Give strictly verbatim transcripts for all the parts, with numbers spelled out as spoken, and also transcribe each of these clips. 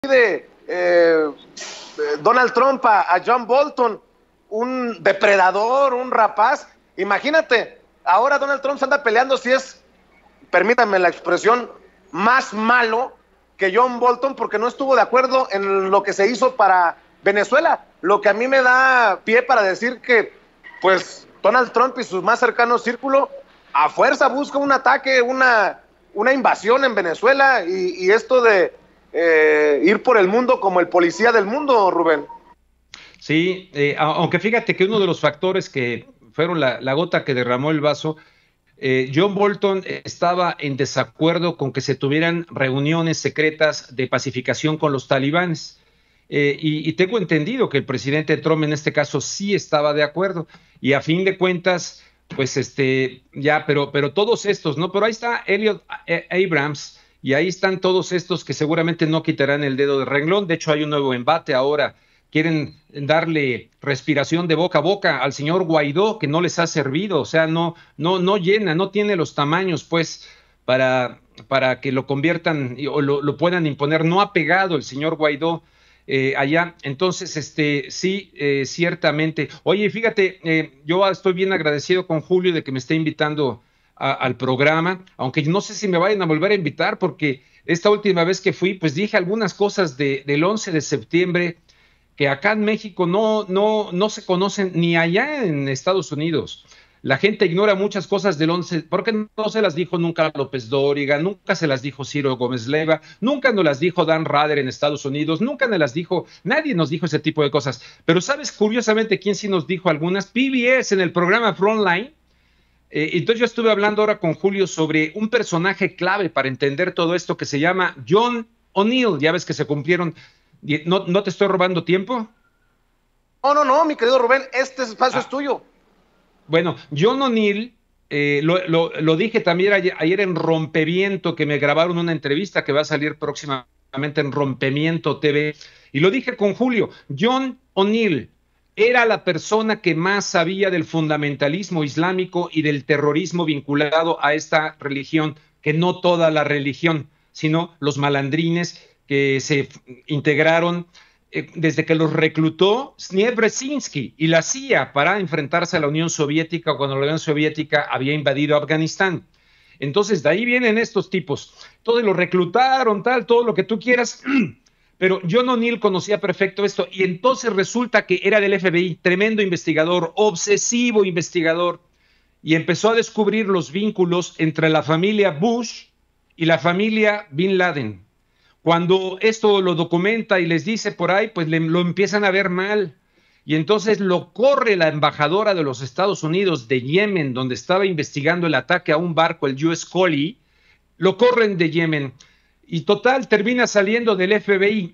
de eh, Donald Trump a, a John Bolton, un depredador, un rapaz. Imagínate, ahora Donald Trump se anda peleando si es, permítanme la expresión, más malo que John Bolton porque no estuvo de acuerdo en lo que se hizo para Venezuela. Lo que a mí me da pie para decir que, pues, Donald Trump y su más cercano círculo a fuerza busca un ataque, una, una invasión en Venezuela y, y esto de eh, ir por el mundo como el policía del mundo, Rubén. Sí, eh, aunque fíjate que uno de los factores que fueron la, la gota que derramó el vaso, eh, John Bolton estaba en desacuerdo con que se tuvieran reuniones secretas de pacificación con los talibanes. Eh, y, y tengo entendido que el presidente Trump en este caso sí estaba de acuerdo. Y a fin de cuentas, pues este, ya, pero, pero todos estos, ¿no? Pero ahí está Elliot Abrams y ahí están todos estos que seguramente no quitarán el dedo de renglón. De hecho, hay un nuevo embate ahora. Quieren darle respiración de boca a boca al señor Guaidó, que no les ha servido, o sea, no, no, no llena, no tiene los tamaños, pues, para, para que lo conviertan o lo, lo puedan imponer. No ha pegado el señor Guaidó eh, allá. Entonces, este, sí, eh, ciertamente. Oye, fíjate, eh, yo estoy bien agradecido con Julio de que me esté invitando a, al programa, aunque no sé si me vayan a volver a invitar, porque esta última vez que fui, pues dije algunas cosas de, del once de septiembre, que acá en México no, no, no se conocen ni allá en Estados Unidos. La gente ignora muchas cosas del once, porque no se las dijo nunca López Dóriga, nunca se las dijo Ciro Gómez Leiva, nunca nos las dijo Dan Rather en Estados Unidos, nunca nos las dijo, nadie nos dijo ese tipo de cosas. Pero ¿sabes curiosamente quién sí nos dijo algunas? P B S en el programa Frontline. Eh, entonces yo estuve hablando ahora con Julio sobre un personaje clave para entender todo esto que se llama John O'Neill. Ya ves que se cumplieron. ¿No, no te estoy robando tiempo? No, no, no, mi querido Rubén, este espacio Ah, es tuyo. bueno, John O'Neill, eh, lo, lo, lo dije también ayer, ayer en Rompeviento, que me grabaron una entrevista que va a salir próximamente en Rompemiento T V, y lo dije con Julio. John O'Neill era la persona que más sabía del fundamentalismo islámico y del terrorismo vinculado a esta religión, que no toda la religión, sino los malandrines que se integraron eh, desde que los reclutó Zbigniew Brzezinski y la C I A para enfrentarse a la Unión Soviética cuando la Unión Soviética había invadido Afganistán. Entonces, de ahí vienen estos tipos. Todos los reclutaron, tal, todo lo que tú quieras, pero John O'Neill conocía perfecto esto y entonces resulta que era del F B I, tremendo investigador, obsesivo investigador, y empezó a descubrir los vínculos entre la familia Bush y la familia Bin Laden. Cuando esto lo documenta y les dice por ahí, pues le, lo empiezan a ver mal. Y entonces lo corre la embajadora de los Estados Unidos de Yemen, donde estaba investigando el ataque a un barco, el U S Coley, lo corren de Yemen. Y total, termina saliendo del F B I,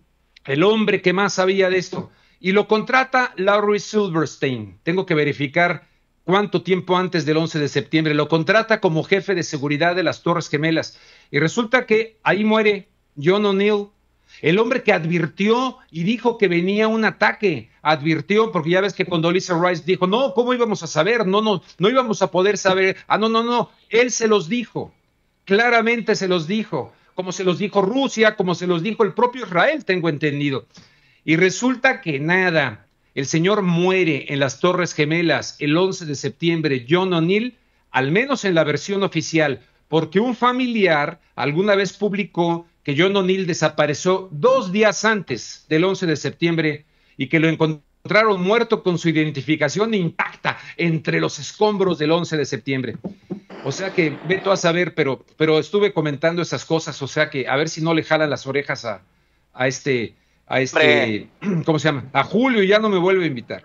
el hombre que más sabía de esto. Y lo contrata Larry Silverstein. Tengo que verificar cuánto tiempo antes del once de septiembre. Lo contrata como jefe de seguridad de las Torres Gemelas. Y resulta que ahí muere John O'Neill, el hombre que advirtió y dijo que venía un ataque, advirtió, porque ya ves que Condoleezza Rice dijo, no, ¿cómo íbamos a saber? No, no, no íbamos a poder saber. Ah, no, no, no, él se los dijo, claramente se los dijo, como se los dijo Rusia, como se los dijo el propio Israel, tengo entendido. Y resulta que nada, el señor muere en las Torres Gemelas el once de septiembre, John O'Neill, al menos en la versión oficial, porque un familiar alguna vez publicó que John O'Neill desapareció dos días antes del once de septiembre y que lo encontraron muerto con su identificación intacta entre los escombros del once de septiembre. O sea que, veto a saber, pero, pero estuve comentando esas cosas, o sea que a ver si no le jalan las orejas a, a este, a este, ¿cómo se llama? A Julio y ya no me vuelve a invitar.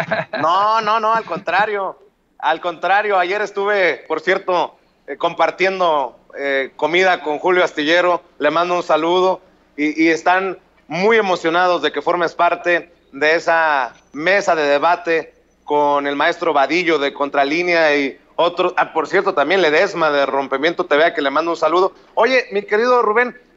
No, no, no, al contrario, al contrario, ayer estuve, por cierto, eh, compartiendo Eh, comida con Julio Astillero, le mando un saludo y, y están muy emocionados de que formes parte de esa mesa de debate con el maestro Vadillo de Contralínea y otro, ah, por cierto también Ledesma de Rompimiento T V, que le mando un saludo. Oye, mi querido Rubén,